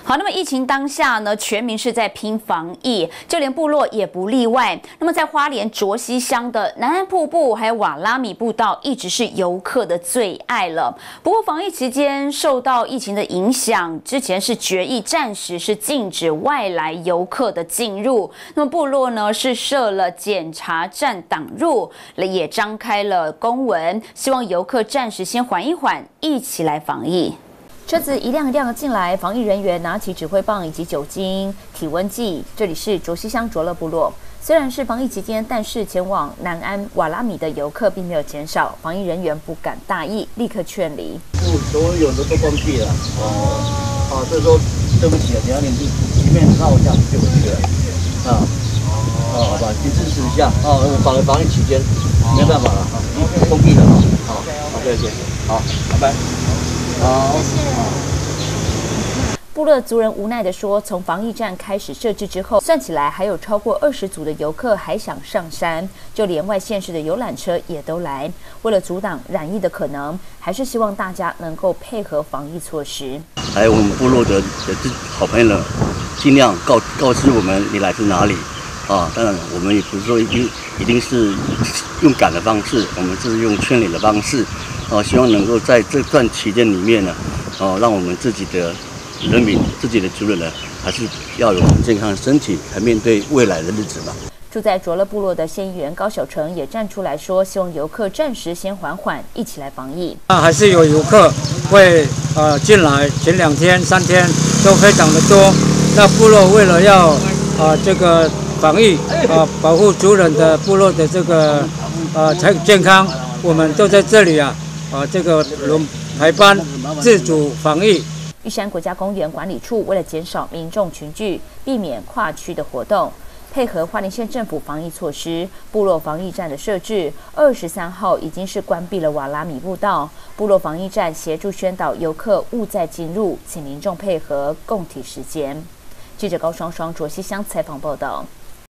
好，那么疫情当下呢，全民是在拼防疫，就连部落也不例外。那么在花莲卓溪乡的南安瀑布还有瓦拉米步道，一直是游客的最爱了。不过防疫期间受到疫情的影响，之前是决议暂时是禁止外来游客的进入。那么部落呢是设了检查站挡入，也张开了公文，希望游客暂时先缓一缓，一起来防疫。车子一辆一辆的进来，防疫人员拿起指挥棒以及酒精、体温计。这里是卓溪乡卓乐部落，虽然是防疫期间，但是前往南安瓦拉米的游客并没有减少。防疫人员不敢大意，立刻劝离。 所有的都关闭了。所以说对不起啊，等下你前面绕一下就回去了。好吧，请支持一下。防疫期间没办法了封闭了好，对，好，拜拜。好，谢谢。 部落族人无奈地说，从防疫站开始设置之后，算起来还有超过20组的游客还想上山，就连外县市的游览车也都来。为了阻挡染疫的可能，还是希望大家能够配合防疫措施。 还有我们部落的好朋友，尽量告知我们你来自哪里啊。当然，我们也不是说一定是用赶的方式，我们是用劝领的方式。希望能够在这段期间里面呢，让我们自己的人民、自己的族人呢，还是要有健康的身体，来面对未来的日子吧。 住在卓乐部落的县议员高小成也站出来说，希望游客暂时先缓缓，一起来防疫。 还是有游客会进来，前2天、3天都非常的多。那部落为了要这个防疫保护族人的部落的这个健康，我们都在这里这个轮排班自主防疫。 玉山国家公园管理处为了减少民众群聚，避免跨区的活动，配合花莲县政府防疫措施，部落防疫站的设置，23号已经是关闭了瓦拉米步道。部落防疫站协助宣导游客勿再进入，请民众配合共体时间。记者高双双卓溪乡采访报道。